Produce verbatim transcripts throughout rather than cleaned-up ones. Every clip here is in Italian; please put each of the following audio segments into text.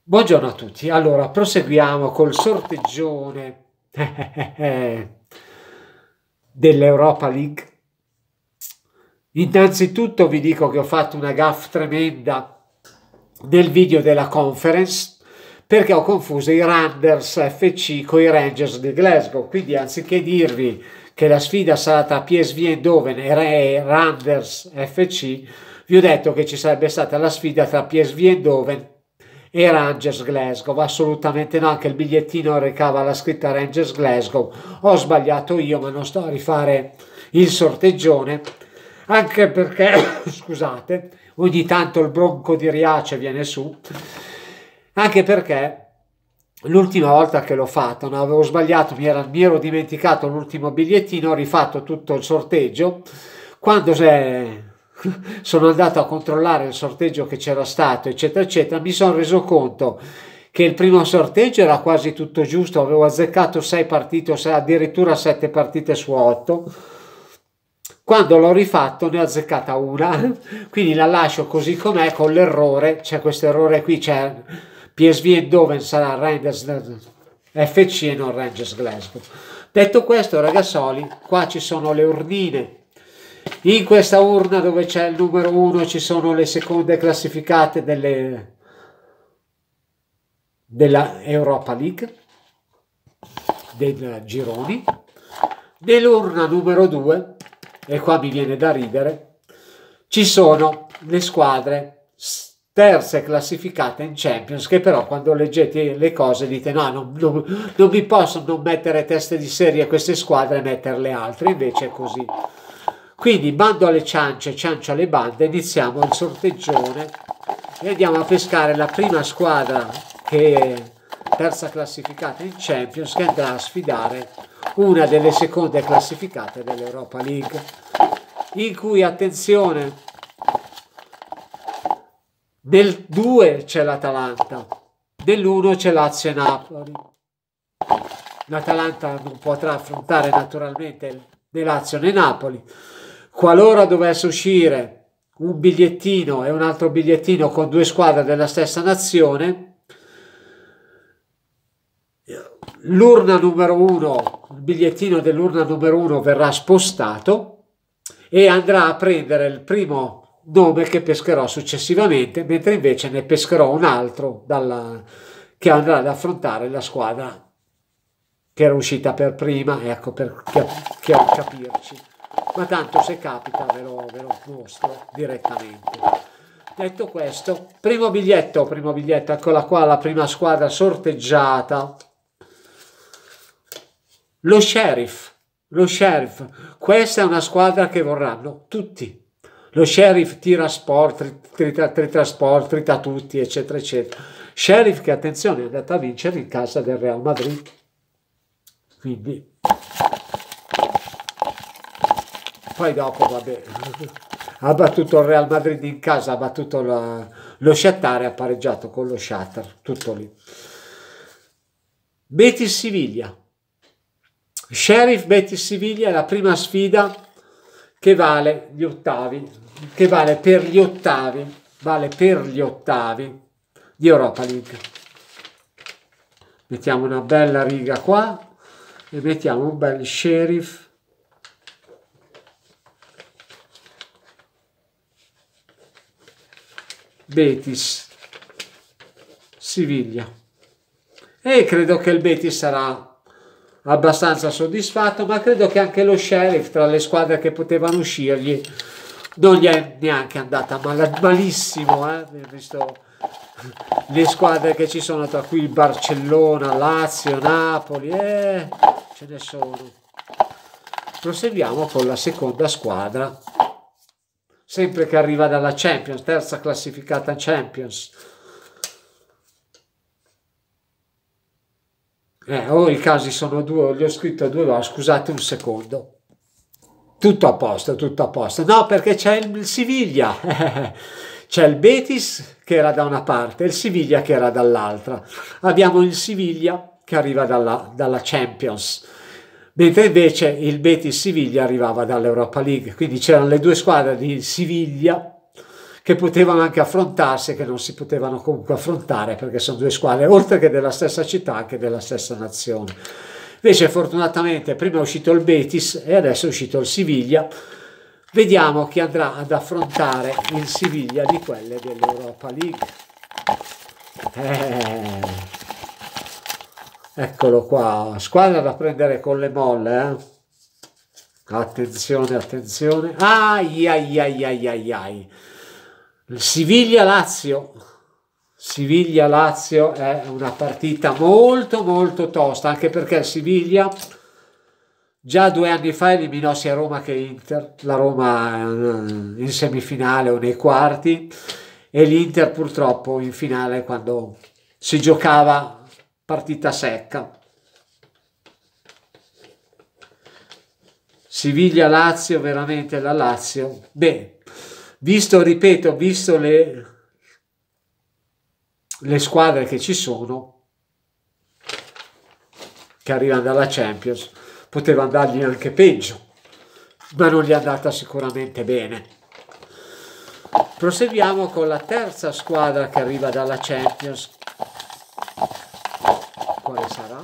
Buongiorno a tutti, allora proseguiamo col sorteggione dell'Europa League. Innanzitutto vi dico che ho fatto una gaffe tremenda nel video della conference perché ho confuso i Randers F C con i Rangers di Glasgow, quindi anziché dirvi che la sfida sarà tra P S V Eindhoven e Randers F C, vi ho detto che ci sarebbe stata la sfida tra P S V Eindhoven e Rangers Glasgow. Assolutamente no, anche il bigliettino recava la scritta Rangers Glasgow. Ho sbagliato io, ma non sto a rifare il sorteggione, anche perché scusate, ogni tanto il bronco di Riace viene su, anche perché l'ultima volta che l'ho fatto non avevo sbagliato, mi, era, mi ero dimenticato l'ultimo bigliettino, ho rifatto tutto il sorteggio. Quando se sono andato a controllare il sorteggio che c'era stato, eccetera, eccetera, mi sono reso conto che il primo sorteggio era quasi tutto giusto, avevo azzeccato sei partite, o addirittura sette partite su otto. Quando l'ho rifatto ne ho azzeccata una, quindi la lascio così com'è con l'errore, c'è questo errore qui, c'è P S V Eindhoven sarà Rangers F C e non Rangers Glasgow. Detto questo, ragazzoli, qua ci sono le urnine. In questa urna dove c'è il numero uno ci sono le seconde classificate delle, della Europa League, dei gironi. Nell'urna numero due, e qua mi viene da ridere, ci sono le squadre terze classificate in Champions, che però quando leggete le cose dite no, non, non, non mi posso non mettere teste di serie a queste squadre e metterle altre, invece è così. Quindi bando alle ciance, ciancio alle bande, iniziamo il sorteggione e andiamo a pescare la prima squadra che è terza classificata in Champions, che andrà a sfidare una delle seconde classificate dell'Europa League, in cui, attenzione, nel due c'è l'Atalanta, nell'uno c'è Lazio e Napoli. L'Atalanta non potrà affrontare naturalmente né Lazio né Napoli. Qualora dovesse uscire un bigliettino e un altro bigliettino con due squadre della stessa nazione, l'urna numero uno, il bigliettino dell'urna numero uno verrà spostato e andrà a prendere il primo nome che pescherò successivamente, mentre invece ne pescherò un altro dalla, che andrà ad affrontare la squadra che era uscita per prima, ecco, per capirci. Ma tanto se capita ve lo, ve lo mostro direttamente. Detto questo, primo biglietto, primo biglietto, eccola qua la prima squadra sorteggiata. Lo Sheriff, lo Sheriff, questa è una squadra che vorranno tutti. Lo Sheriff tira sport, trita, trita sport, trita tutti, eccetera, eccetera. Sheriff che, attenzione, è andata a vincere in casa del Real Madrid. Quindi poi dopo, vabbè, ha battuto il Real Madrid in casa, ha battuto la, lo Shakhtar e ha pareggiato con lo Shakhtar, tutto lì. Betis Siviglia. Sheriff Betis Siviglia è la prima sfida che vale gli ottavi, che vale per gli ottavi, vale per gli ottavi di Europa League. Mettiamo una bella riga qua e mettiamo un bel Sheriff Betis Siviglia, e credo che il Betis sarà abbastanza soddisfatto, ma credo che anche lo Sheriff, tra le squadre che potevano uscirgli, non gli è neanche andata mal, malissimo, eh? Visto le squadre che ci sono, tra cui il Barcellona, Lazio, Napoli, eh, ce ne sono. Proseguiamo con la seconda squadra, sempre che arriva dalla Champions, terza classificata Champions. Eh, oh, i casi sono due, gli ho scritto due volte, scusate un secondo. Tutto a posto, tutto a posto. No, perché c'è il, il Siviglia. C'è il Betis che era da una parte e il Siviglia che era dall'altra. Abbiamo il Siviglia che arriva dalla, dalla Champions, mentre invece il Betis Siviglia arrivava dall'Europa League. Quindi c'erano le due squadre di Siviglia che potevano anche affrontarsi e che non si potevano comunque affrontare perché sono due squadre oltre che della stessa città anche della stessa nazione. Invece fortunatamente prima è uscito il Betis e adesso è uscito il Siviglia. Vediamo chi andrà ad affrontare il Siviglia di quelle dell'Europa League. Eh, eccolo qua, squadra da prendere con le molle, eh? Attenzione, attenzione. Ai ai ai ai ai ai. Siviglia-Lazio. Siviglia-Lazio è una partita molto molto tosta, anche perché il Siviglia già due anni fa eliminò sia Roma che Inter, la Roma in semifinale o nei quarti e l'Inter purtroppo in finale quando si giocava partita secca. Siviglia-Lazio, veramente la Lazio. Beh, visto, ripeto, visto le, le squadre che ci sono, che arrivano dalla Champions, poteva andargli anche peggio, ma non gli è andata sicuramente bene. Proseguiamo con la terza squadra che arriva dalla Champions. Quale sarà?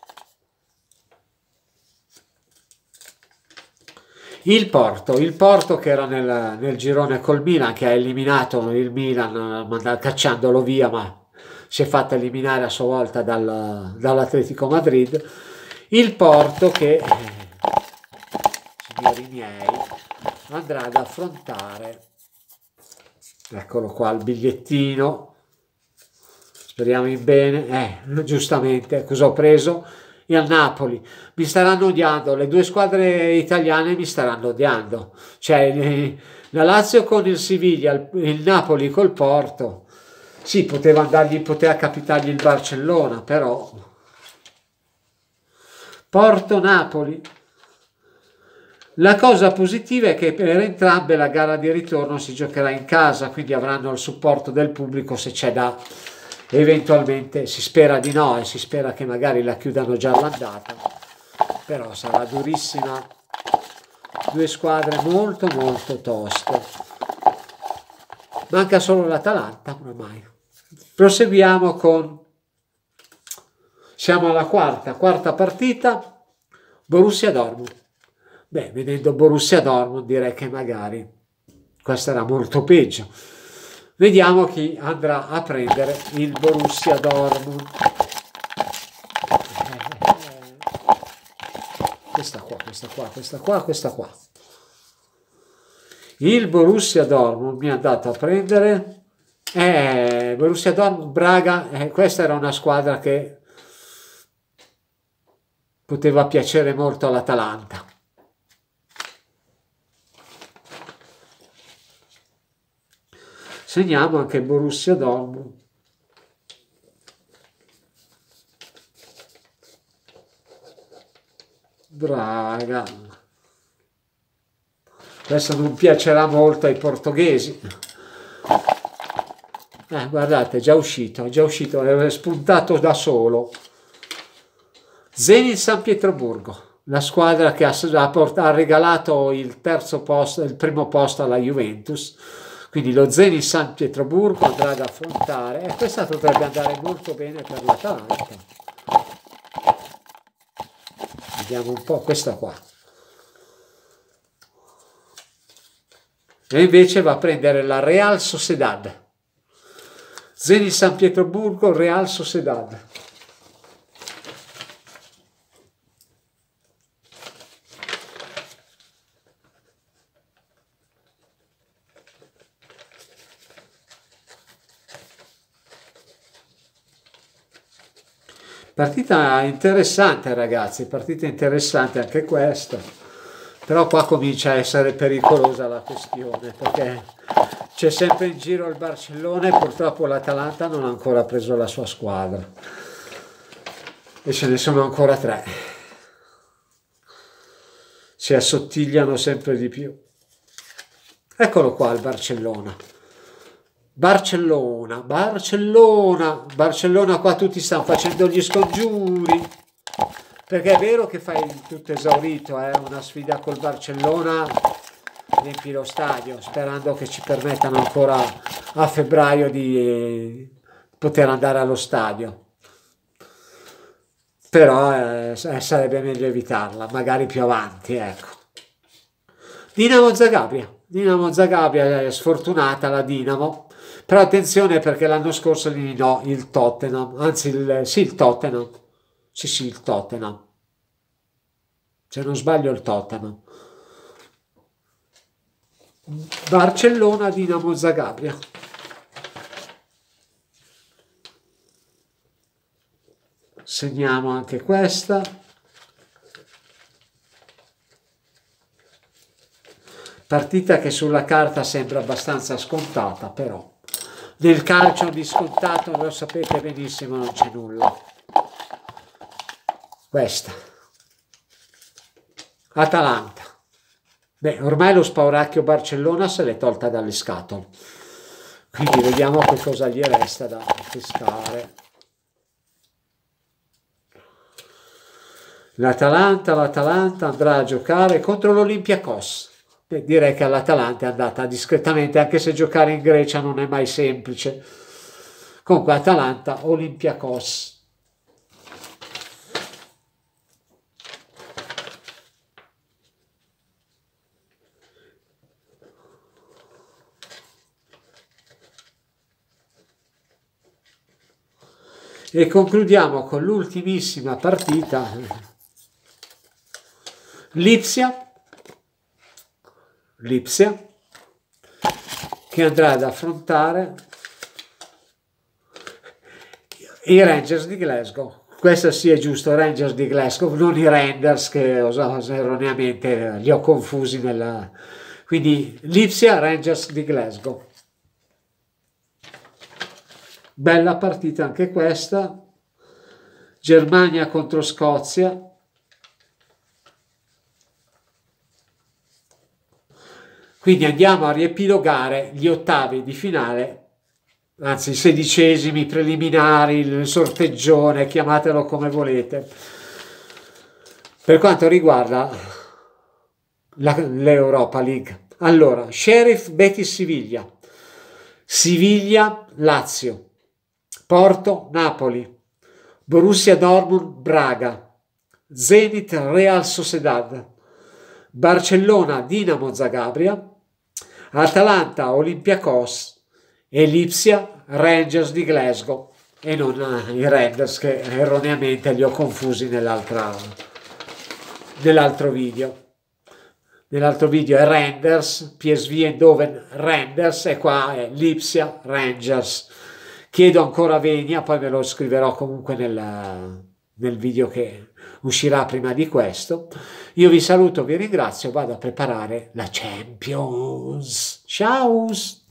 Il Porto, il Porto che era nel, nel girone col Milan, che ha eliminato il Milan cacciandolo via, ma si è fatto eliminare a sua volta dal, dall'Atletico Madrid. Il Porto che, eh, signori miei, andrà ad affrontare, eccolo qua il bigliettino, speriamo in bene, eh, giustamente, cosa ho preso? E al Napoli. Mi staranno odiando, le due squadre italiane mi staranno odiando, cioè la Lazio con il Siviglia, il, il Napoli col Porto. Sì, poteva andargli, poteva capitargli il Barcellona, però Porto-Napoli. La cosa positiva è che per entrambe la gara di ritorno si giocherà in casa, quindi avranno il supporto del pubblico se c'è da, eventualmente, si spera di no e si spera che magari la chiudano già all'andata, però sarà durissima, due squadre molto molto toste. Manca solo l'Atalanta ormai. Proseguiamo con, siamo alla quarta, quarta partita, Borussia Dortmund. Beh, vedendo Borussia Dortmund direi che magari questa era molto peggio. Vediamo chi andrà a prendere il Borussia Dortmund. Questa qua, questa qua, questa qua, questa qua. Il Borussia Dortmund mi è andato a prendere eh, Borussia Dortmund Braga. Eh, questa era una squadra che poteva piacere molto all'Atalanta. Segniamo anche Borussia Dortmund. Braga. Questo non piacerà molto ai portoghesi. Eh, guardate, è già uscito, è già uscito, è spuntato da solo. Zenit San Pietroburgo, la squadra che ha, ha regalato il terzo posto, il primo posto alla Juventus. Quindi lo Zenit San Pietroburgo andrà ad affrontare, e questa potrebbe andare molto bene per l'Atalanta. Vediamo un po' questa qua. E invece va a prendere la Real Sociedad. Zenit San Pietroburgo, Real Sociedad. Partita interessante ragazzi, partita interessante anche questa, però qua comincia a essere pericolosa la questione perché c'è sempre in giro il Barcellona e purtroppo l'Atalanta non ha ancora preso la sua squadra e ce ne sono ancora tre, si assottigliano sempre di più. Eccolo qua il Barcellona. Barcellona, Barcellona, Barcellona, qua tutti stanno facendo gli scongiuri, perché è vero che fai tutto esaurito, eh? Una sfida col Barcellona riempì lo stadio, sperando che ci permettano ancora a febbraio di poter andare allo stadio. Però eh, sarebbe meglio evitarla, magari più avanti, ecco. Dinamo Zagabria, Dinamo Zagabria è sfortunata la Dinamo, però attenzione perché l'anno scorso eliminò il Tottenham, anzi il, sì il Tottenham, sì sì il Tottenham, se non sbaglio il Tottenham. Barcellona, Dinamo Zagabria. Segniamo anche questa. Partita che sulla carta sembra abbastanza scontata, però nel calcio di scontato, lo sapete benissimo, non c'è nulla. Questa. Atalanta. Beh, ormai lo spauracchio Barcellona se l'è tolta dalle scatole. Quindi vediamo che cosa gli resta da pescare. L'Atalanta, l'Atalanta andrà a giocare contro l'Olympiakos. Beh, direi che all'Atalanta è andata discretamente, anche se giocare in Grecia non è mai semplice. Comunque Atalanta, Olympiakos. E concludiamo con l'ultimissima partita, Lipsia, Lipsia, che andrà ad affrontare i Rangers di Glasgow. Questo sì è giusto, Rangers di Glasgow, non i Renders che erroneamente li ho confusi nella... Quindi Lipsia, Rangers di Glasgow. Bella partita anche questa, Germania contro Scozia. Quindi andiamo a riepilogare gli ottavi di finale, anzi i sedicesimi preliminari, il sorteggione, chiamatelo come volete, per quanto riguarda l'Europa League. Allora, Sheriff Betis Siviglia, Siviglia Lazio, Porto Napoli, Borussia Dortmund Braga, Zenit Real Sociedad, Barcellona Dinamo Zagabria, Atalanta Olympiakos e Lipsia Rangers di Glasgow, e non i Renders che erroneamente li ho confusi nell'altro video. Nell'altro video è Renders, P S V Eindhoven Renders, e qua è Lipsia Rangers. Chiedo ancora venia, poi ve lo scriverò comunque nel, nel video che uscirà prima di questo. Io vi saluto, vi ringrazio, vado a preparare la Champions. Ciao!